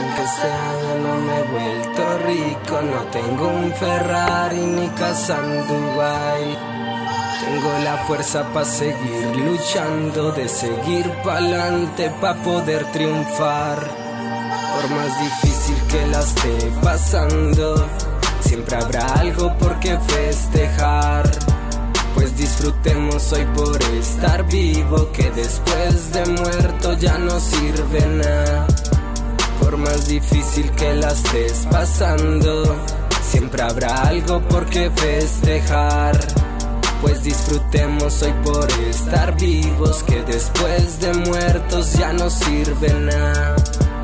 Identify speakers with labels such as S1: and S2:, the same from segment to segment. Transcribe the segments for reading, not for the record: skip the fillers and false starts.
S1: Aunque este año no me he vuelto rico, no tengo un Ferrari ni casa en Dubai. Tengo la fuerza pa' seguir luchando, de seguir pa'lante pa' poder triunfar. Por más difícil que la esté pasando, siempre habrá algo por qué festejar. Pues disfrutemos hoy por estar vivo, que después de muerto ya no sirve nada. Por más difícil que la estés pasando, siempre habrá algo por qué festejar. Pues disfrutemos hoy por estar vivos, que después de muertos ya no sirve nada.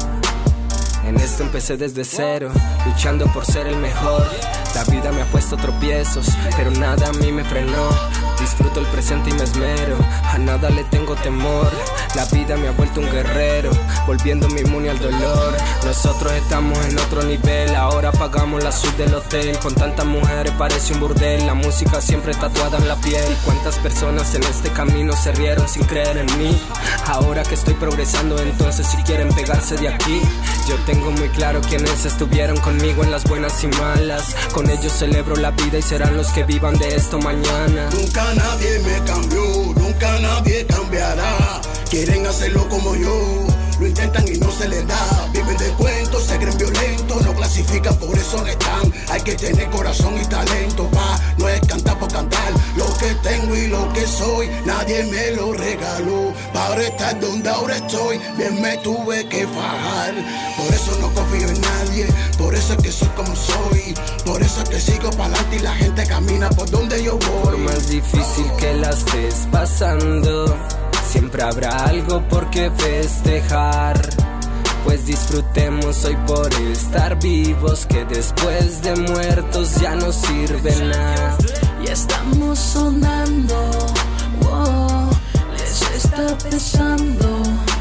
S1: En esto empecé desde cero, luchando por ser el mejor. La vida me ha puesto tropiezos, pero nada a mí me frenó. Disfruto el presente y me esmero, a nada le tengo temor. La vida me ha vuelto un guerrero, volviéndome inmune al dolor. Nosotros estamos en otro nivel, ahora pagamos la suite del hotel. Con tantas mujeres parece un burdel, la música siempre tatuada en la piel. Cuántas personas en este camino se rieron sin creer en mí. Ahora que estoy progresando, entonces si quieren pegarse de aquí. Yo tengo muy claro quienes estuvieron conmigo en las buenas y malas. Con ellos celebro la vida y serán los que vivan de esto mañana.
S2: Nunca nadie me cambió, nunca nadie cambiará. Quieren hacerlo como yo, lo intentan y no se les da. Viven de cuentos, se creen violentos, no clasifican, por eso no están. Hay que tener corazón y talento, no es cantar por cantar. Lo que tengo y lo que soy, nadie me lo regaló. Para estar donde ahora estoy, bien me tuve que fajar. Por eso no confío en nadie, por eso es que soy como soy. Por eso es que sigo para adelante y la gente camina por donde yo voy.
S1: Por más difícil que la estés pasando, siempre habrá algo por qué festejar. Pues disfrutemos hoy por estar vivos, que después de muertos ya no sirve nada.
S3: Y estamos sonando, wow, les está pesando,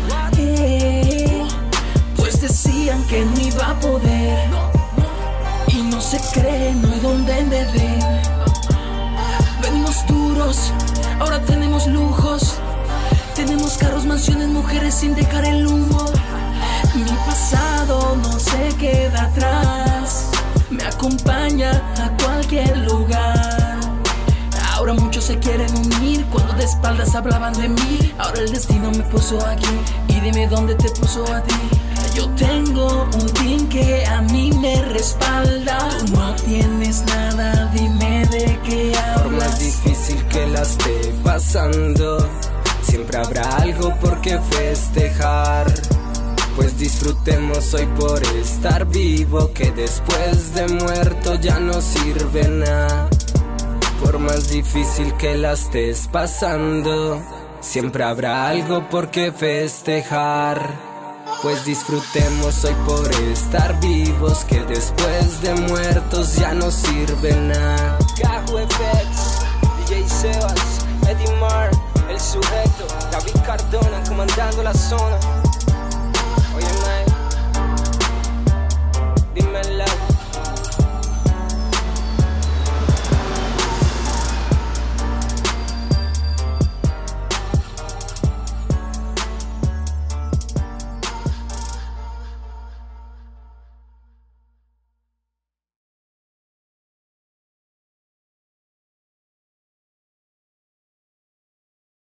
S3: pues decían que no iba a poder, y no se cree, no hay donde me ven. Venimos duros, ahora tenemos lujos. Tenemos carros, mansiones, mujeres sin dejar el humo. Mi pasado no se queda atrás, me acompaña a cualquier lugar. Ahora muchos se quieren unir, cuando de espaldas hablaban de mí. Ahora el destino me puso aquí, y dime dónde te puso a ti. Yo tengo un team que a mí me respalda. Tú no tienes nada, dime de qué hablas.
S1: Por más difícil que la esté pasando, siempre habrá algo por qué festejar. Pues disfrutemos hoy por estar vivo, que después de muerto ya no sirve nada. Por más difícil que la estés pasando, siempre habrá algo por qué festejar. Pues disfrutemos hoy por estar vivos, que después de muertos ya no sirve nada.
S4: Gajo FX, DJ Sebas, Eddie Mar, El Sujeto, David Cardona comandando la zona.